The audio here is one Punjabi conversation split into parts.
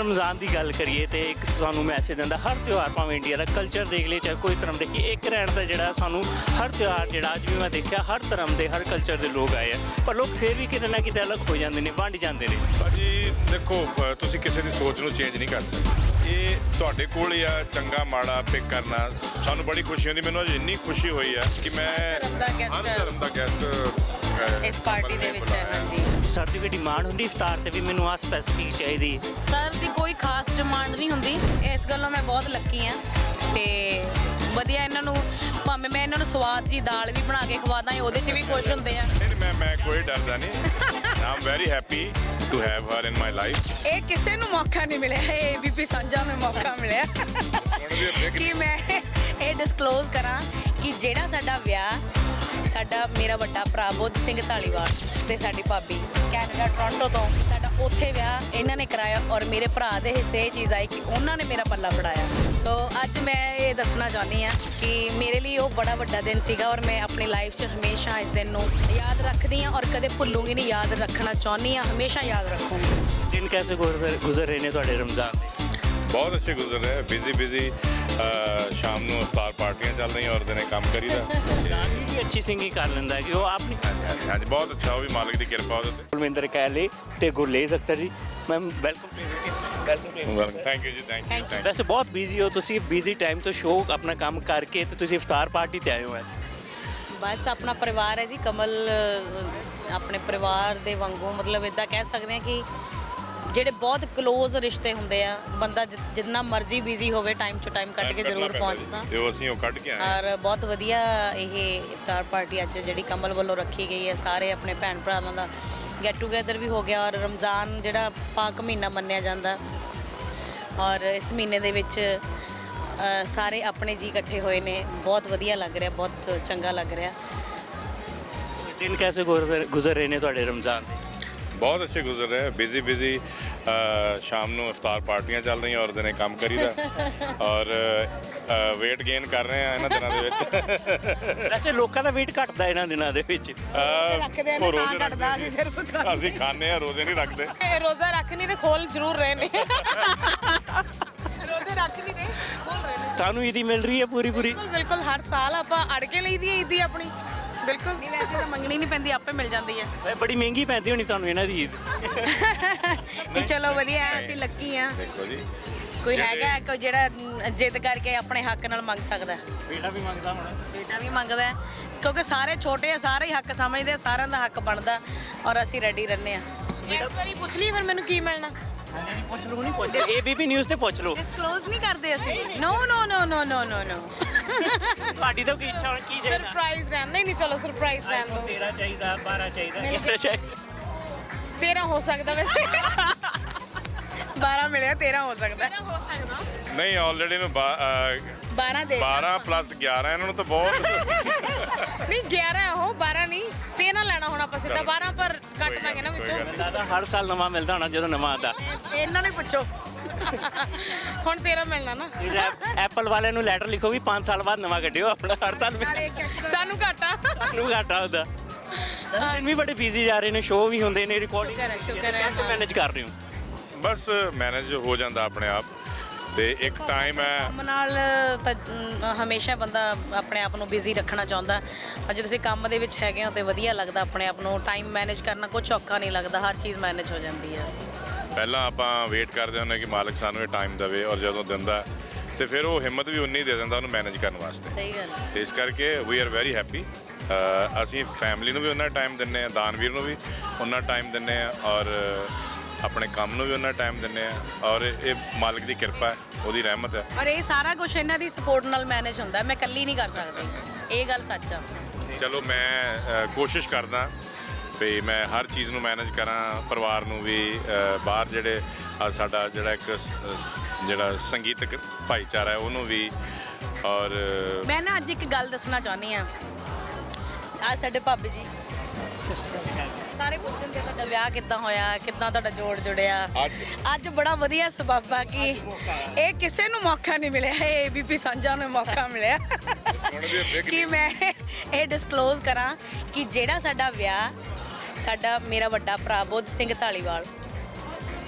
रमज़ान की गल करिए तो एक सानू मैसेज दिंदा हर त्यौहार भावें इंडिया का कल्चर देख लिए चाहे कोई धर्म देखिए एक रहने का जोड़ा सानू हर त्यौहार जोड़ा अज भी मैं देखा हर धर्म के हर कल्चर के लोग आए हैं पर लोग फिर भी किते ना किते अलग हो जाते हैं वंड जाते हैं। भाजी देखो तुसी किसी की सोच को चेंज नहीं कर सकते ये तुहाडे कोल ही आ चंगा माड़ा पिक करना सानू बड़ी खुशी होती मैनूं अज इन्नी खुशी हुई है कि मैं हर धर्म का गेस्ट इस पार्टी दे विच है। हाँ जी सर की कोई डिमांड होंगी इफ्तार से भी मैनू आ स्पैसिफिक चाहिए सर की कोई खास डिमांड नहीं होंगी इस गल्लों मैं बहुत लक्की हाँ ते वधिया इन्हां नूं भावें मैं इन्हां नूं स्वाद जी दाल भी बना के खवा दा ਉਹਦੇ 'ਚ भी खुश होंदे आ। नहीं मैं कोई डरदा नहीं I am very happy to have her in my life. ਇਹ ਕਿਸੇ ਨੂੰ ਮੌਕਾ ਨਹੀਂ ਮਿਲਿਆ ਇਹ ਬੀਬੀ ਸੰਜਾ ਨੂੰ ਮੌਕਾ ਮਿਲਿਆ ਕਿ ਮੈਂ ਇਹ ਡਿਸਕਲੋਜ਼ ਕਰਾਂ ਕਿ ਜਿਹੜਾ ਸਾਡਾ ਵਿਆਹ ਸਾਡਾ ਮੇਰਾ ਵੱਡਾ ਭਰਾ ਬੁੱਧ ਸਿੰਘ ਢਾਲੀਵਾਲ ਤੇ ਸਾਡੀ ਭਾਬੀ ਕੈਨੇਡਾ ਟੋਰਾਂਟੋ ਤੋਂ ਸਾਡਾ ਉੱਥੇ ਵਿਆਹ ਇਹਨਾਂ ਨੇ ਕਰਾਇਆ ਔਰ ਮੇਰੇ ਭਰਾ ਦੇ ਹਿੱਸੇ ਇਹ ਚੀਜ਼ ਆਈ ਕਿ ਉਹਨਾਂ ਨੇ ਮੇਰਾ ਪੱਲਾ ਫੜਾਇਆ। ਸੋ ਅੱਜ ਮੈਂ ਇਹ ਦੱਸਣਾ ਚਾਹੁੰਦੀ ਹਾਂ ਕਿ ਮੇਰੇ ਲਈ ਉਹ ਬੜਾ ਵੱਡਾ ਦਿਨ ਸੀਗਾ ਔਰ ਮੈਂ ਆਪਣੀ ਲਾਈਫ 'ਚ ਹਮੇਸ਼ਾ ਇਸ ਦਿਨ ਨੂੰ ਯਾਦ ਰੱਖਦੀ ਹਾਂ ਔਰ ਕਦੇ ਭੁੱਲੂਗੀ ਨਹੀਂ ਯਾਦ ਰੱਖਣਾ ਚਾਹੁੰਦੀ ਹਾਂ ਹਮੇਸ਼ਾ याद रखूँगी। दिन कैसे गुजर रहे हैं तुहाडे रमज़ान के? बहुत अच्छे गुजर रहे हैं बिजी शाम ਨੂੰ इफ्तार पार्टियां चल रही और दिने काम करीदा नानी भी अच्छी सिंगिंग कर लेंदा कि वो आप नहीं हाँ जी बहुत अच्छा वो भी मालिक की कृपा ਉਹਦੇ ਤੇ। कुलविंदर कैले ते Gurlez Akhtar ji ma'am welcome thank you ji thank you. वैसे बहुत बिजी हो तुसी बिजी टाइम तो शो अपना काम करके तो तुसी इफ्तार पार्टी ते आए हो बस अपना परिवार है जी कमल अपने परिवार दे वांगू मतलब इदा कह सकते हैं कि ਜਿਹੜੇ ਬਹੁਤ ਕਲੋਜ਼ ਰਿਸ਼ਤੇ ਹੁੰਦੇ ਆ ਬੰਦਾ ਜਿੰਨਾ ਮਰਜ਼ੀ ਬਿਜ਼ੀ ਹੋਵੇ ਟਾਈਮ ਟੂ ਟਾਈਮ ਕੱਢ ਕੇ ਜ਼ਰੂਰ ਪਹੁੰਚਦਾ ਤੇ ਉਹ ਅਸੀਂ ਉਹ ਕੱਢ ਕੇ ਆਏ ਔਰ ਬਹੁਤ ਵਧੀਆ ਇਹ ਇਫਤਾਰ ਪਾਰਟੀ ਅੱਜ ਜਿਹੜੀ ਕਮਲ ਵੱਲੋਂ ਰੱਖੀ ਗਈ ਹੈ ਸਾਰੇ ਆਪਣੇ ਭੈਣ ਭਰਾਵਾਂ ਦਾ ਗੈਟ ਟੂਗੇਦਰ ਵੀ ਹੋ ਗਿਆ ਔਰ ਰਮਜ਼ਾਨ ਜਿਹੜਾ ਪਾਕ ਮਹੀਨਾ ਮੰਨਿਆ ਜਾਂਦਾ ਔਰ ਇਸ ਮਹੀਨੇ ਦੇ ਵਿੱਚ ਸਾਰੇ ਆਪਣੇ ਜੀ ਇਕੱਠੇ ਹੋਏ ਨੇ ਬਹੁਤ ਵਧੀਆ ਲੱਗ ਰਿਹਾ ਬਹੁਤ ਚੰਗਾ ਲੱਗ ਰਿਹਾ। दिन कैसे गुजर रहे हैं तुहाडे रमज़ान के? बहुत अच्छे गुजर रहे हैं बिजी शाम ਨੂੰ इफ्तार पार्टियां चल रही और दिने काम करीदा और वेट गेन कर रहे हैं ਇਹਨਾਂ ਦਿਨਾਂ ਦੇ ਵਿੱਚ। ਵੈਸੇ ਲੋਕਾਂ ਦਾ weight ਘਟਦਾ ਇਹਨਾਂ ਦਿਨਾਂ ਦੇ ਵਿੱਚ ਰੱਖਦੇ ਆ ਨਾ ਘਟਦਾ ਅਸੀਂ ਸਿਰਫ ਅਸੀਂ ਖਾਂਦੇ ਆ ਰੋਜ਼ੇ ਨਹੀਂ ਰੱਖਦੇ ਰੋਜ਼ਾ ਰੱਖ ਨਹੀਂ ਰਹੇ ਖੋਲ ਜ਼ਰੂਰ ਰਹੇ ਨੇ ਰੋਜ਼ੇ ਰੱਖ ਨਹੀਂ ਰਹੇ ਖੋਲ ਰਹੇ ਨੇ। ਤੁਹਾਨੂੰ ਈਦੀ ਮਿਲ ਰਹੀ ਹੈ ਪੂਰੀ ਬਿਲਕੁਲ ਹਰ ਸਾਲ ਆਪਾਂ ਅੜ ਕੇ ਲਈਦੀ ਹੈ ਈਦੀ ਆਪਣੀ ਬਿਲਕੁਲ ਨਹੀਂ ਵੈਸੇ ਤਾਂ ਮੰਗਣੀ ਨਹੀਂ ਪੈਂਦੀ ਆਪੇ ਮਿਲ ਜਾਂਦੀ ਹੈ। ਬੜੀ ਮਹਿੰਗੀ ਪੈਂਦੀ ਹੋਣੀ ਤੁਹਾਨੂੰ ਇਹਨਾਂ ਦੀ ਈਦ ਨਹੀਂ ਚਲੋ ਵਧੀਆ ਅਸੀਂ ਲੱਕੀ ਆ ਦੇਖੋ ਜੀ ਕੋਈ ਹੈਗਾ ਕੋਈ ਜਿਹੜਾ ਜਿੱਦ ਕਰਕੇ ਆਪਣੇ ਹੱਕ ਨਾਲ ਮੰਗ ਸਕਦਾ ਬੇਟਾ ਵੀ ਮੰਗਦਾ ਹੋਣਾ ਬੇਟਾ ਵੀ ਮੰਗਦਾ ਕਿਉਂਕਿ ਸਾਰੇ ਛੋਟੇ ਆ ਸਾਰੇ ਹੀ ਹੱਕ ਸਮਝਦੇ ਆ ਸਾਰਿਆਂ ਦਾ ਹੱਕ ਬਣਦਾ ਔਰ ਅਸੀਂ ਰੈਡੀ ਰਹਿੰਦੇ ਆ। ਇਸ ਵਾਰੀ ਪੁੱਛ ਲਈ ਫਿਰ ਮੈਨੂੰ ਕੀ ਮਿਲਣਾ ਪੁੱਛ ਲਓ ਨਹੀਂ ਪੁੱਛ ABP ਨਿਊਜ਼ ਤੇ ਪੁੱਛ ਲਓ ਡਿਸਕਲੋਜ਼ ਨਹੀਂ ਕਰਦੇ ਅਸੀਂ ਨੋ ਨੋ ਨੋ ਨੋ ਨੋ ਨੋ ਨੋ ਤੁਹਾਡੀ ਤਾਂ ਕੀ ਇੱਛਾ ਹੁਣ ਕੀ ਚਾਹੀਦਾ ਸਰਪ੍ਰਾਈਜ਼ ਰਹਿਣ ਨਹੀਂ ਚਲੋ ਸਰਪ੍ਰਾਈਜ਼ ਰਹਿਣ ਦੋ 13 ਚਾਹੀਦਾ 12 ਚਾਹੀਦਾ 11 ਚਾਹੀਦਾ 13 ਹੋ ਸਕਦਾ ਵੈਸੇ 12 ਮਿਲਿਆ 13 ਹੋ ਸਕਦਾ ਨਹੀਂ ਆਲਰੇਡੀ ਨੂੰ 12 ਦੇ 12 + 11 ਇਹਨਾਂ ਨੂੰ ਤਾਂ ਬਹੁਤ ਨਹੀਂ 11 ਉਹ 12 ਨਹੀਂ 13 ਲੈਣਾ ਹੁਣ ਆਪਾਂ ਸਿੱਧਾ 12 ਪਰ ਕੱਟ ਦਾਂਗੇ ਨਾ ਵਿੱਚੋਂ ਲੱਗਦਾ ਹਰ ਸਾਲ ਨਵਾਂ ਮਿਲਦਾ ਹੋਣਾ ਜਦੋਂ ਨਵਾਂ ਆਉਂਦਾ ਇਹਨਾਂ ਨੂੰ ਪੁੱਛੋ ਹੁਣ 13 ਮਿਲਣਾ ਨਾ ਐਪਲ ਵਾਲਿਆਂ ਨੂੰ ਲੈਟਰ ਲਿਖੋ ਵੀ 5 ਸਾਲ ਬਾਅਦ ਨਵਾਂ ਕੱਢਿਓ ਆਪਣਾ ਹਰ ਸਾਲ ਸਾਨੂੰ ਘਾਟਾ ਸਾਨੂੰ ਘਾਟਾ ਹੁੰਦਾ ਦਿਨ ਵੀ ਬੜੇ ਬਿਜ਼ੀ ਜਾ ਰਹੇ ਨੇ ਸ਼ੋਅ ਵੀ ਹੁੰਦੇ ਨੇ ਰਿਕਾਰਡਿੰਗ कैसे मैनेज कर रहे हो? बस मैनेज हो जाता अपने आप ਤੇ ਇੱਕ ਟਾਈਮ ਹੈ ਕੰਮ ਨਾਲ ਤਾਂ ਹਮੇਸ਼ਾ ਬੰਦਾ ਆਪਣੇ ਆਪ ਨੂੰ ਬਿਜ਼ੀ ਰੱਖਣਾ ਚਾਹੁੰਦਾ ਜੇ ਤੁਸੀਂ ਕੰਮ ਦੇ ਵਿੱਚ ਹੈਗੇ ਹੋ ਤੇ ਵਧੀਆ ਲੱਗਦਾ ਆਪਣੇ ਆਪ ਨੂੰ ਟਾਈਮ ਮੈਨੇਜ ਕਰਨਾ ਕੁਝ ਔਖਾ ਨਹੀਂ ਲੱਗਦਾ ਹਰ ਚੀਜ਼ ਮੈਨੇਜ ਹੋ ਜਾਂਦੀ ਹੈ। ਪਹਿਲਾਂ ਆਪਾਂ ਵੇਟ ਕਰਦੇ ਹੁੰਦੇ ਕਿ ਮਾਲਕ ਸਾਨੂੰ ਇਹ ਟਾਈਮ ਦੇਵੇ ਔਰ ਜਦੋਂ ਦਿੰਦਾ ਤੇ ਫਿਰ ਉਹ ਹਿੰਮਤ ਵੀ ਉਨੀ ਦੇ ਦਿੰਦਾ ਉਹਨੂੰ ਮੈਨੇਜ ਕਰਨ ਵਾਸਤੇ। ਸਹੀ ਗੱਲ ਤੇ ਇਸ ਕਰਕੇ ਵੀ ਆਰ ਵੈਰੀ ਹੈਪੀ ਅਸੀਂ ਫੈਮਿਲੀ ਨੂੰ ਵੀ ਉਹਨਾਂ ਟਾਈਮ ਦਿੰਦੇ ਹਾਂ ਦਾਨਵੀਰ ਨੂੰ ਵੀ ਉਹਨਾਂ ਟਾਈਮ ਦਿੰਦੇ ਹਾਂ ਔਰ ਆਪਣੇ ਕੰਮ ਨੂੰ ਵੀ ਉਹਨਾਂ ਟਾਈਮ ਦਿੰਦੇ ਆ ਔਰ ਇਹ ਮਾਲਕ ਦੀ ਕਿਰਪਾ ਹੈ ਉਹਦੀ ਰਹਿਮਤ ਹੈ ਔਰ ਇਹ ਸਾਰਾ ਕੁਝ ਇਹਨਾਂ ਦੀ ਸਪੋਰਟ ਨਾਲ ਮੈਨੇਜ ਹੁੰਦਾ ਮੈਂ ਇਕੱਲੀ ਨਹੀਂ ਕਰ ਸਕਦੀ ਇਹ ਗੱਲ ਸੱਚ ਆ। ਚਲੋ ਮੈਂ ਕੋਸ਼ਿਸ਼ ਕਰਦਾ ਵੀ ਮੈਂ ਹਰ ਚੀਜ਼ ਨੂੰ ਮੈਨੇਜ ਕਰਾਂ ਪਰਿਵਾਰ ਨੂੰ ਵੀ ਬਾਹਰ ਜਿਹੜੇ ਸਾਡਾ ਜਿਹੜਾ ਇੱਕ ਜਿਹੜਾ ਸੰਗੀਤਕ ਭਾਈਚਾਰਾ ਹੈ ਉਹਨੂੰ ਵੀ ਔਰ ਮੈਂ ਨਾ ਅੱਜ ਇੱਕ ਗੱਲ ਦੱਸਣਾ ਚਾਹੁੰਦੀ ਆ ਅੱਜ ਸਾਡੇ ਭਾਬੀ ਜੀ ਸਾਰੇ ਪੁੱਛਦੇ ਨੇ ਤੁਹਾਡਾ ਵਿਆਹ ਕਿੱਦਾਂ ਹੋਇਆ ਕਿੱਦਾਂ ਤੁਹਾਡਾ ਜੋੜ ਜੁੜਿਆ ਅੱਜ ਬੜਾ ਵਧੀਆ ਸਬੱਬ ਆ ਕਿ ਇਹ ਕਿਸੇ ਨੂੰ ਮੌਕਾ ਨਹੀਂ ਮਿਲਿਆ ਇਹ ਬੀਬੀ ਸੰਜਾ ਨੂੰ ਮੌਕਾ ਮਿਲਿਆ ਕਿ ਮੈਂ ਇਹ ਡਿਸਕਲੋਜ਼ ਕਰਾਂ ਕਿ ਜਿਹੜਾ ਸਾਡਾ ਵਿਆਹ ਸਾਡਾ ਮੇਰਾ ਵੱਡਾ ਭਰਾ ਬੁੱਧ ਸਿੰਘ ਢਾਲੀਵਾਲ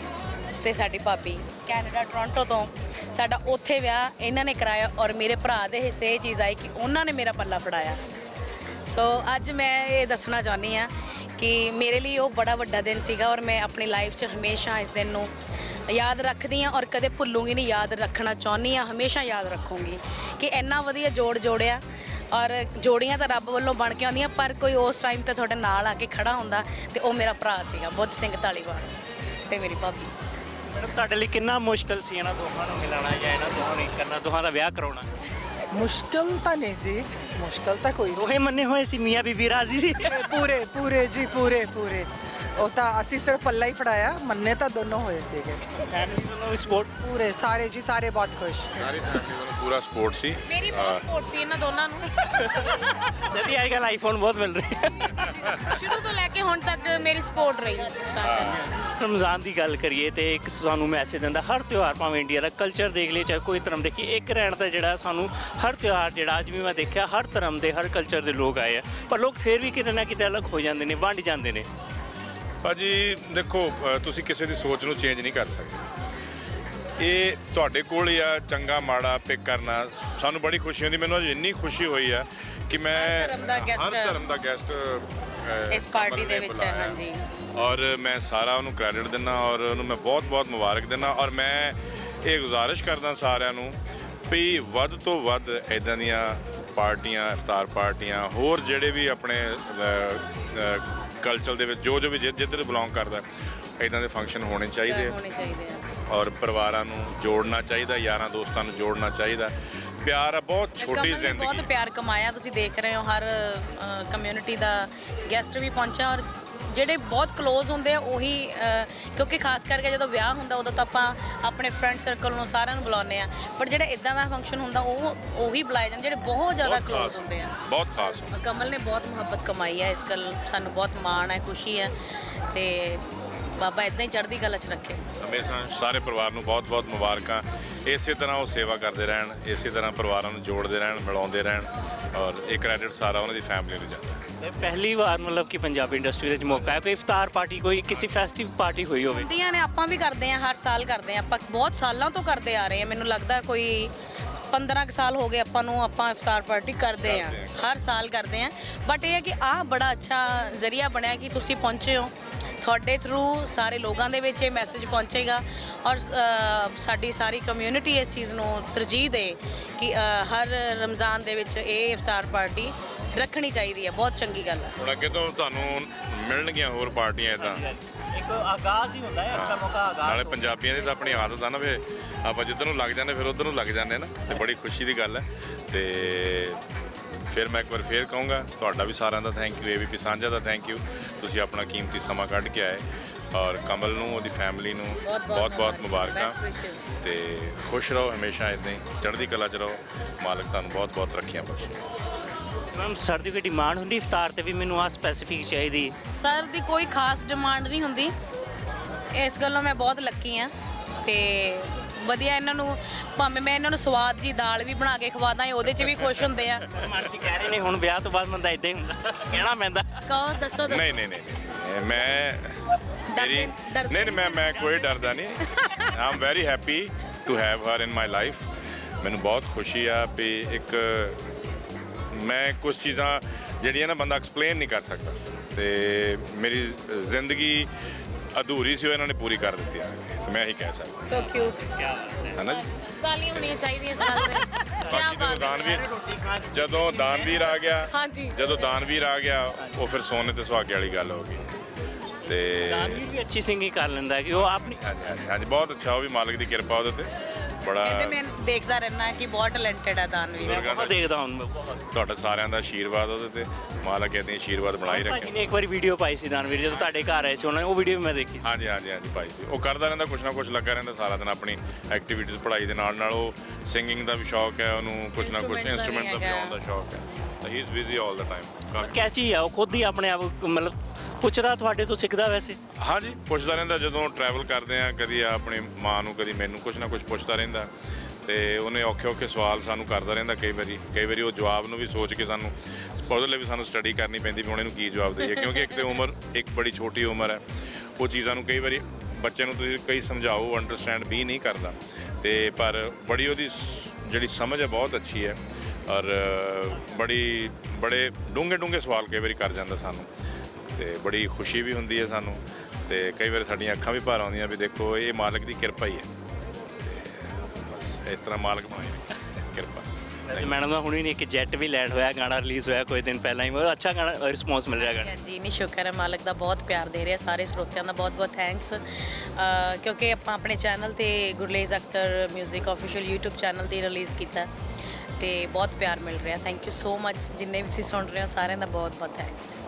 ਤੇ ਸਾਡੀ ਭਾਬੀ ਕੈਨੇਡਾ ਟੋਰਾਂਟੋ ਤੋਂ ਸਾਡਾ ਉੱਥੇ ਵਿਆਹ ਇਹਨਾਂ ਨੇ ਕਰਾਇਆ ਔਰ ਮੇਰੇ ਭਰਾ ਦੇ ਹਿੱਸੇ ਇਹ ਚੀਜ਼ ਆਈ ਕਿ ਉਹਨਾਂ ਨੇ ਮੇਰਾ ਪੱਲਾ ਫੜਾਇਆ। ਸੋ ਅੱਜ ਮੈਂ ਇਹ ਦੱਸਣਾ ਚਾਹੁੰਦੀ ਹਾਂ ਕਿ ਮੇਰੇ ਲਈ ਉਹ ਬੜਾ ਵੱਡਾ ਦਿਨ ਸੀਗਾ ਔਰ ਮੈਂ ਆਪਣੀ ਲਾਈਫ 'ਚ ਹਮੇਸ਼ਾ ਇਸ ਦਿਨ ਨੂੰ ਯਾਦ ਰੱਖਦੀ ਹਾਂ ਔਰ ਕਦੇ ਭੁੱਲੂੰਗੀ ਨਹੀਂ। ਯਾਦ ਰੱਖਣਾ ਚਾਹੁੰਦੀ ਹਾਂ, ਹਮੇਸ਼ਾ ਯਾਦ ਰੱਖੂੰਗੀ ਕਿ ਇੰਨਾ ਵਧੀਆ ਜੋੜਿਆ ਔਰ ਜੋੜੀਆਂ ਤਾਂ ਰੱਬ ਵੱਲੋਂ ਬਣ ਕੇ ਆਉਂਦੀਆਂ, ਪਰ ਕੋਈ ਉਸ ਟਾਈਮ ਤੇ ਤੁਹਾਡੇ ਨਾਲ ਆ ਕੇ ਖੜਾ ਹੁੰਦਾ ਤੇ ਉਹ ਮੇਰਾ ਭਰਾ ਸੀਗਾ ਬੁੱਧ ਸਿੰਘ ਧਾਲੀਵਾਲ ਤੇ ਮੇਰੀ ਭਾਬੀ। ਮੈਡਮ ਤੁਹਾਡੇ ਲਈ ਕਿੰਨਾ ਮੁਸ਼ਕਲ ਸੀ ਇਹਨਾਂ ਦੋਹਾਂ ਨੂੰ ਮਿਲਾਉਣਾ ਜਾਂ ਇਹਨਾਂ ਦੋਹਾਂ ਨੂੰ ਕਰਨਾ, ਦੋਹਾਂ ਦਾ ਵਿਆਹ ਕਰਾਉਣਾ? ਮੁਸ਼ਕਲ ਤਾਂ ਨਹੀਂ ਸੀ, ਮੁਸ਼ਕਲ ਤਾਂ ਕੋਈ ਦੋਹੇ ਮੰਨੇ ਹੋਏ ਸੀ, ਮੀਆਂ ਬੀਬੀ ਰਾਜ਼ੀ ਸੀ? ਪੂਰੇ ਜੀ ਪੂਰੇ ਉਹ ਤਾਂ ਅਸੀਂ ਸਿਰਫ ਪੱਲਾ ਹੀ ਫੜਾਇਆ, ਮੰਨੇ ਤਾਂ ਦੋਨੋਂ ਹੋਏ ਸੀਗੇ। ਫੈਮਿਲੀ ਵੱਲੋਂ ਸਪੋਰਟ ਪੂਰੇ ਸਾਰੇ ਜੀ ਸਾਰੇ ਬਹੁਤ ਖੁਸ਼। ਸਾਰੀ ਫੈਮਿਲੀ ਵੱਲੋਂ ਪੂਰਾ ਸਪੋਰਟ ਸੀ। ਮੇਰੀ ਬਹੁਤ ਸਪੋਰਟ ਸੀ ਇਹਨਾਂ ਦੋਨਾਂ ਨੂੰ ਜਦੀ ਅੱਜ ਕੱਲ੍ਹ ਆਈਫੋਨ ਬਹੁਤ ਮਿਲ ਰਹੇ ਹੈ। ਸ਼ੁਰੂ ਤੋਂ ਲੈ ਕੇ ਹੁਣ ਤੱਕ ਮੇਰੀ ਸਪੋਰਟ ਰਹੀ। ਰਮਜ਼ਾਨ ਦੀ ਗੱਲ ਕਰੀਏ ਤੇ ਇੱਕ ਸਾਨੂੰ ਮੈਸੇਜ ਦਿੰਦਾ ਹਰ ਤਿਉਹਾਰ, ਭਾਵੇਂ ਇੰਡੀਆ ਦਾ ਕਲਚਰ ਦੇਖ ਲਈਏ ਚਾਹੇ ਕੋਈ ਧਰਮ ਦੇ, ਕਿ ਇੱਕ ਰਹਿਣ ਦਾ ਜਿਹੜਾ ਸਾਨੂੰ ਹਰ ਤਿਉਹਾਰ ਜਿਹੜਾ ਅੱਜ ਵੀ ਮੈਂ ਦੇਖਿਆ ਹਰ ਧਰਮ ਦੇ ਹਰ ਕਲਚਰ ਦੇ ਲੋਕ ਆਏ ਆ, ਪਰ ਲੋਕ ਫਿਰ ਵੀ ਕਿਤੇ ਨਾ ਕਿਤੇ ਅਲੱਗ ਹੋ ਜਾਂਦੇ ਨੇ, ਵੰਡ ਜਾਂਦੇ ਨੇ। ਭਾਜੀ ਦੇਖੋ, ਤੁਸੀਂ ਕਿਸੇ ਦੀ ਸੋਚ ਨੂੰ ਚੇਂਜ ਨਹੀਂ ਕਰ ਸਕਦੇ। ਇਹ ਤੁਹਾਡੇ ਕੋਲ ਹੀ ਆ ਚੰਗਾ ਮਾੜਾ ਪਿਕ ਕਰਨਾ। ਸਾਨੂੰ ਬੜੀ ਖੁਸ਼ੀ ਹੁੰਦੀ, ਮੈਨੂੰ ਅੱਜ ਇੰਨੀ ਖੁਸ਼ੀ ਹੋਈ ਆ ਕਿ ਮੈਂ ਹਰ ਧਰਮ ਦਾ ਗੈਸਟ ਇਸ ਪਾਰਟੀ ਦੇ ਵਿੱਚ ਹੈ। ਹਾਂਜੀ, ਔਰ ਮੈਂ ਸਾਰਾ ਉਹਨੂੰ ਕ੍ਰੈਡਿਟ ਦਿੰਦਾ ਔਰ ਉਹਨੂੰ ਮੈਂ ਬਹੁਤ ਮੁਬਾਰਕ ਦਿੰਦਾ ਔਰ ਮੈਂ ਇਹ ਗੁਜ਼ਾਰਿਸ਼ ਕਰਦਾ ਸਾਰਿਆਂ ਨੂੰ ਵੀ ਵੱਧ ਤੋਂ ਵੱਧ ਇੱਦਾਂ ਦੀਆਂ ਪਾਰਟੀਆਂ, ਇਫਤਾਰ ਪਾਰਟੀਆਂ, ਹੋਰ ਜਿਹੜੇ ਵੀ ਆਪਣੇ ਕਲਚਰ ਦੇ ਵਿੱਚ ਜੋ ਵੀ ਜਿੱਧਰ ਬਿਲੋਂਗ ਕਰਦਾ, ਇੱਦਾਂ ਦੇ ਫੰਕਸ਼ਨ ਹੋਣੇ ਚਾਹੀਦੇ ਆ ਔਰ ਪਰਿਵਾਰਾਂ ਨੂੰ ਜੋੜਨਾ ਚਾਹੀਦਾ, ਯਾਰਾਂ ਦੋਸਤਾਂ ਨੂੰ ਜੋੜਨਾ ਚਾਹੀਦਾ। ਪਿਆਰ ਆ, ਬਹੁਤ ਛੋਟੀ ਜ਼ਿੰਦਗੀ, ਬਹੁਤ ਪਿਆਰ ਕਮਾਇਆ। ਤੁਸੀਂ ਦੇਖ ਰਹੇ ਹੋ ਹਰ ਕਮਿਊਨਿਟੀ ਦਾ ਗੈਸਟ ਵੀ ਪਹੁੰਚਿਆ ਔਰ ਜਿਹੜੇ ਬਹੁਤ ਕਲੋਜ਼ ਹੁੰਦੇ ਆ ਉਹੀ, ਕਿਉਂਕਿ ਖਾਸ ਕਰਕੇ ਜਦੋਂ ਵਿਆਹ ਹੁੰਦਾ ਉਦੋਂ ਤਾਂ ਆਪਾਂ ਆਪਣੇ ਫਰੈਂਡ ਸਰਕਲ ਨੂੰ ਸਾਰਿਆਂ ਨੂੰ ਬੁਲਾਉਂਦੇ ਆ, ਪਰ ਜਿਹੜਾ ਇਦਾਂ ਦਾ ਫੰਕਸ਼ਨ ਹੁੰਦਾ ਉਹੀ ਬੁਲਾਏ ਜਾਂਦੇ ਜਿਹੜੇ ਬਹੁਤ ਜ਼ਿਆਦਾ ਕਲੋਜ਼ ਹੁੰਦੇ ਆ। ਬਹੁਤ ਖਾਸ। ਕਮਲ ਨੇ ਬਹੁਤ ਮੁਹੱਬਤ ਕਮਾਈ ਹੈ, ਇਸ ਗੱਲ ਸਾਨੂੰ ਬਹੁਤ ਮਾਣ ਹੈ, ਖੁਸ਼ੀ ਹੈ ਤੇ ਬਾਬਾ ਇਦਾਂ ਹੀ ਚੜ੍ਹਦੀ ਕਲਾ 'ਚ ਰੱਖੇ। ਹਮੇਸ਼ਾ ਸਾਰੇ ਪਰਿਵਾਰ ਨੂੰ ਬਹੁਤ ਮੁਬਾਰਕਾਂ। ਇਸੇ ਤਰ੍ਹਾਂ ਉਹ ਸੇਵਾ ਕਰਦੇ ਰਹਿਣ, ਇਸੇ ਤਰ੍ਹਾਂ ਪਰਿਵਾਰਾਂ ਨੂੰ ਜੋੜਦੇ ਰਹਿਣ, ਮਿਲਾਉਂਦੇ ਰਹਿਣ ਔਰ ਇਹ ਕ੍ਰੈਡਿਟ ਸਾਰਾ ਉਹਨਾਂ ਦੀ ਫੈਮਿਲੀ ਨੂੰ ਜਾਂਦਾ। ਪਹਿਲੀ ਵਾਰ ਮਤਲਬ ਕਿ ਪੰਜਾਬੀ ਇੰਡਸਟਰੀ ਵਿੱਚ ਮੌਕਾ ਹੈ ਕੋਈ ਇਫਤਾਰ ਪਾਰਟੀ, ਕੋਈ ਕਿਸੇ ਫੈਸਟਿਵ ਪਾਰਟੀ ਹੋਈ ਹੋਵੇ? ਹੁੰਦੀਆਂ ਨੇ, ਆਪਾਂ ਵੀ ਕਰਦੇ ਹਾਂ, ਹਰ ਸਾਲ ਕਰਦੇ ਹਾਂ, ਆਪਾਂ ਬਹੁਤ ਸਾਲਾਂ ਤੋਂ ਕਰਦੇ ਆ ਰਹੇ ਹਾਂ। ਮੈਨੂੰ ਲੱਗਦਾ ਕੋਈ 15 ਕੁ ਸਾਲ ਹੋ ਗਏ ਆਪਾਂ ਇਫਤਾਰ ਪਾਰਟੀ ਕਰਦੇ ਹਾਂ, ਹਰ ਸਾਲ ਕਰਦੇ ਹਾਂ। ਬਟ ਇਹ ਹੈ ਕਿ ਆਹ ਬੜਾ ਅੱਛਾ ਜ਼ਰੀਆ ਬਣਿਆ ਕਿ ਤੁਸੀਂ ਪਹੁੰਚੇ ਹੋ, ਤੁਹਾਡੇ ਥਰੂ ਸਾਰੇ ਲੋਕਾਂ ਦੇ ਵਿੱਚ ਇਹ ਮੈਸੇਜ ਪਹੁੰਚੇਗਾ ਔਰ ਸਾਡੀ ਸਾਰੀ ਕਮਿਊਨਿਟੀ ਇਸ ਚੀਜ਼ ਨੂੰ ਤਰਜੀਹ ਦੇ ਕਿ ਹਰ ਰਮਜ਼ਾਨ ਦੇ ਵਿੱਚ ਇਹ ਇਫਤਾਰ ਪਾਰਟੀ ਰੱਖਣੀ ਚਾਹੀਦੀ ਹੈ। ਬਹੁਤ ਚੰਗੀ ਗੱਲ ਹੈ। ਹੁਣ ਅੱਗੇ ਤੋਂ ਤੁਹਾਨੂੰ ਮਿਲਣਗੀਆਂ ਹੋਰ ਪਾਰਟੀਆਂ ਇੱਦਾਂ, ਇੱਕ ਆਗਾਜ਼ ਹੀ ਹੁੰਦਾ ਹੈ, ਅੱਛਾ ਮੌਕਾ ਆਗਾਜ਼। ਨਾਲੇ ਪੰਜਾਬੀਆਂ ਦੀ ਤਾਂ ਆਪਣੀ ਆਦਤ ਆ ਨਾ, ਫਿਰ ਆਪਾਂ ਜਿੱਧਰ ਨੂੰ ਲੱਗ ਜਾਂਦੇ ਫਿਰ ਉੱਧਰ ਨੂੰ ਲੱਗ ਜਾਂਦੇ ਨਾ, ਤੇ ਬੜੀ ਖੁਸ਼ੀ ਦੀ ਗੱਲ ਹੈ। ਤੇ ਫਿਰ ਮੈਂ ਇੱਕ ਵਾਰ ਫੇਰ ਕਹੂੰਗਾ ਤੁਹਾਡਾ ਵੀ ਸਾਰਿਆਂ ਦਾ ਥੈਂਕ ਯੂ, ABP ਸਾਂਝਾ ਦਾ ਥੈਂਕ ਯੂ, ਤੁਸੀਂ ਆਪਣਾ ਕੀਮਤੀ ਸਮਾਂ ਕੱਢ ਕੇ ਆਏ ਔਰ ਕਮਲ ਨੂੰ, ਉਹਦੀ ਫੈਮਿਲੀ ਨੂੰ ਬਹੁਤ ਮੁਬਾਰਕਾਂ ਤੇ ਖੁਸ਼ ਰਹੋ ਹਮੇਸ਼ਾ, ਇੱਦਾਂ ਹੀ ਚੜ੍ਹਦੀ ਕਲਾ 'ਚ ਰਹੋ। ਮਾਲਕ ਤੁਹਾਨੂੰ ਬਹੁਤ ਰੱਖੀਆਂ ਬਖਸ਼ੇ। ਮੈਮ ਸਰ ਦੀ ਕੋਈ ਡਿਮਾਂਡ ਹੁੰਦੀ ਇਫਤਾਰ ਤੇ ਵੀ ਮੈਨੂੰ ਆਹ ਸਪੈਸੀਫਿਕ ਚਾਹੀਦੀ? ਸਰ ਦੀ ਕੋਈ ਖਾਸ ਡਿਮਾਂਡ ਨਹੀਂ ਹੁੰਦੀ, ਇਸ ਗੱਲੋਂ ਮੈਂ ਬਹੁਤ ਲੱਕੀ ਹਾਂ ਤੇ ਵਧੀਆ। ਇਹਨਾਂ ਨੂੰ ਭਾਵੇਂ ਮੈਂ ਇਹਨਾਂ ਨੂੰ ਸਵਾਦ ਜੀ ਦਾਲ ਵੀ ਬਣਾ ਕੇ ਖਵਾਦਾ, ਉਹਦੇ 'ਚ ਵੀ ਖੁਸ਼ ਹੁੰਦੇ ਆ। ਮਨ 'ਚ ਕਹਿ ਰਹੇ ਨੇ ਹੁਣ ਵਿਆਹ ਤੋਂ ਬਾਅਦ ਬੰਦਾ ਇਦਾਂ ਹੀ ਹੁੰਦਾ, ਕਹਿਣਾ ਪੈਂਦਾ। ਕਹੋ, ਦੱਸੋ। ਨਹੀਂ ਮੈਂ ਕੋਈ ਡਰਦਾ ਨਹੀਂ। I am very happy to have her in my life. ਮੈਨੂੰ ਬਹੁਤ ਖੁਸ਼ੀ ਆ ਵੀ ਇੱਕ ਮੈਂ ਕੁਝ ਚੀਜ਼ਾਂ ਜਿਹੜੀਆਂ ਨਾ ਬੰਦਾ ਐਕਸਪਲੇਨ ਨਹੀਂ ਕਰ ਸਕਦਾ, ਤੇ ਮੇਰੀ ਜ਼ਿੰਦਗੀ ਅਧੂਰੀ ਸੀ ਉਹ ਇਹਨਾਂ ਨੇ ਪੂਰੀ ਕਰ ਦਿੱਤੀ ਆ ਕੇ, ਮੈਂ ਇਹੀ ਕਹਿ ਸਕਦਾ। ਸੋ ਕਿਊਟ ਹੈ ਨਾ ਜੀ। ਤਾਲੀਆਂ ਹੋਣੀਆਂ ਚਾਹੀਦੀਆਂ ਇਸ ਗੱਲ ਤੇ। ਬਾਕੀ ਜਦੋਂ ਦਾਨਵੀਰ ਆ ਗਿਆ, ਜਦੋਂ ਦਾਨਵੀਰ ਆ ਗਿਆ ਉਹ ਫਿਰ ਸੋਨੇ ਤੇ ਸੁਹਾਗੇ ਵਾਲੀ ਗੱਲ ਹੋ ਗਈ। ਤੇ ਦਾਨਵੀਰ ਵੀ ਅੱਛੀ ਸਿੰਗਿੰਗ ਕਰ ਲੈਂਦਾ ਹੈ ਕਿ ਉਹ ਆਪਣੀ। ਹਾਂਜੀ ਬਹੁਤ ਅੱਛਾ, ਉਹ ਵੀ ਮਾਲਕ ਦੀ ਕਿਰਪਾ ਉਹਦੇ ਤੇ ਬੜਾ। ਕਹਿੰਦੇ ਮੈਂ ਦੇਖਦਾ ਰਹਿਣਾ ਕਿ ਬਹੁਤ ਟੈਲੈਂਟਡ ਹੈ ਦਾਨਵੀਰ। ਮੈਂ ਦੇਖਦਾ ਹੁਣ ਤੁਹਾਡਾ ਸਾਰਿਆਂ ਦਾ ਆਸ਼ੀਰਵਾਦ ਉਹਦੇ ਤੇ, ਮਾਲਕ ਇਹਦੇ ਆਸ਼ੀਰਵਾਦ ਬਣਾਈ ਰੱਖੇ। ਭਾਜੀ ਨੇ ਇੱਕ ਵਾਰੀ ਵੀਡੀਓ ਪਾਈ ਸੀ ਦਾਨਵੀਰ ਜਦੋਂ ਤੁਹਾਡੇ ਘਰ ਆਏ ਸੀ, ਉਹਨਾਂ ਉਹ ਵੀਡੀਓ ਵੀ ਮੈਂ ਦੇਖੀ। ਹਾਂਜੀ ਪਾਈ ਸੀ। ਉਹ ਕਰਦਾ ਰਹਿੰਦਾ ਕੁਛ ਨਾ ਕੁਛ, ਲੱਗਾ ਰਹਿੰਦਾ ਸਾਰਾ ਦਿਨ ਆਪਣੀ ਐਕਟੀਵਿਟੀਜ਼, ਪੜ੍ਹਾਈ ਦੇ ਨਾਲ ਉਹ ਸਿੰਗਿੰਗ ਦਾ ਵੀ ਸ਼ੌਕ ਹੈ ਉਹਨੂੰ, ਕੁਛ ਨਾ ਕੁਛ ਇੰਸਟਰੂਮੈਂਟ ਦਾ ਵਜਾਉਣ ਦਾ ਸ਼ੌਕ ਹੈ। He is busy all the time. ਕੈਚੀ ਆ ਉਹ, ਖੁਦ ਹੀ ਆਪਣੇ ਆਪ ਮਤਲਬ ਪੁੱਛਦਾ ਤੁਹਾਡੇ ਤੋਂ ਸਿੱਖਦਾ ਵੈਸੇ? ਹਾਂਜੀ ਪੁੱਛਦਾ ਰਹਿੰਦਾ, ਜਦੋਂ ਟਰੈਵਲ ਕਰਦੇ ਆ ਕਦੀ ਆਪਣੀ ਮਾਂ ਨੂੰ ਕਦੀ ਮੈਨੂੰ ਕੁਛ ਨਾ ਕੁਛ ਪੁੱਛਦਾ ਰਹਿੰਦਾ, ਤੇ ਉਹਨੇ ਔਖੇ ਸਵਾਲ ਸਾਨੂੰ ਕਰਦਾ ਰਹਿੰਦਾ। ਕਈ ਵਾਰੀ ਉਹ ਜਵਾਬ ਨੂੰ ਵੀ ਸੋਚ ਕੇ ਸਾਨੂੰ ਉਹਦੇ ਲਈ ਵੀ ਸਾਨੂੰ ਸਟੱਡੀ ਕਰਨੀ ਪੈਂਦੀ ਵੀ ਹੁਣ ਇਹਨੂੰ ਕੀ ਜਵਾਬ ਦੇਈਏ, ਕਿਉਂਕਿ ਇੱਕ ਤੇ ਉਮਰ ਇੱਕ ਬੜੀ ਛੋਟੀ ਉਮਰ ਹੈ, ਉਹ ਚੀਜ਼ਾਂ ਨੂੰ ਕਈ ਵਾਰੀ ਬੱਚੇ ਨੂੰ ਤੁਸੀਂ ਕਈ ਸਮਝਾਓ ਅੰਡਰਸਟੈਂਡ ਵੀ ਨਹੀਂ ਕਰਦਾ, ਤੇ ਪਰ ਬੜੀ ਉਹਦੀ ਜਿਹੜੀ ਸਮਝ ਹੈ ਬਹੁਤ ਅੱਛੀ ਹੈ, ਔਰ ਬੜੇ ਡੂੰਘੇ ਸਵਾਲ ਕਈ ਵਾਰੀ ਕਰ ਜਾਂਦਾ ਸਾਨੂੰ, ਤੇ ਬੜੀ ਖੁਸ਼ੀ ਵੀ ਹੁੰਦੀ ਹੈ ਸਾਨੂੰ, ਤੇ ਕਈ ਵਾਰ ਸਾਡੀਆਂ ਅੱਖਾਂ ਵੀ ਭਰ ਆਉਂਦੀਆਂ ਵੀ ਦੇਖੋ ਇਹ ਮਾਲਕ ਦੀ ਕਿਰਪਾ ਹੀ ਹੈ, ਤੇ ਬਸ ਇਸ ਤਰ੍ਹਾਂ ਮਾਲਕ ਬਣਾਏ ਕਿਰਪਾ। ਵੈਸੇ ਮੈਡਮ ਦਾ ਹੁਣੀ ਨਹੀਂ ਇੱਕ ਜੈਟ ਵੀ ਲੈਂਡ ਹੋਇਆ, ਗਾਣਾ ਰਿਲੀਜ਼ ਹੋਇਆ ਕੁਝ ਦਿਨ ਪਹਿਲਾਂ ਹੀ, ਬਹੁਤ ਅੱਛਾ ਗਾਣਾ ਰਿਸਪੌਂਸ ਮਿਲ ਰਿਹਾ ਗਾਣੇ। ਜੀ ਨਹੀਂ, ਸ਼ੁਕਰ ਹੈ ਮਾਲਕ ਦਾ, ਬਹੁਤ ਪਿਆਰ ਦੇ ਰਿਹਾ, ਸਾਰੇ ਸਰੋਤਿਆਂ ਦਾ ਬਹੁਤ ਬਹੁਤ ਥੈਂਕਸ, ਕਿਉਂਕਿ ਆਪਾਂ ਆਪਣੇ ਚੈਨਲ ਤੇ Gurlez Akhtar music official YouTube channel ਤੇ ਰਿਲੀਜ਼ ਕੀਤਾ, ਤੇ ਬਹੁਤ ਪਿਆਰ ਮਿਲ ਰਿਹਾ। ਥੈਂਕ ਯੂ ਸੋ ਮਚ, ਜਿੰਨੇ ਵੀ ਤੁਸੀਂ ਸੁਣ ਰਹੇ ਹੋ ਸਾਰਿਆਂ ਦਾ ਬਹੁਤ ਬਹੁਤ ਥੈਂਕਸ।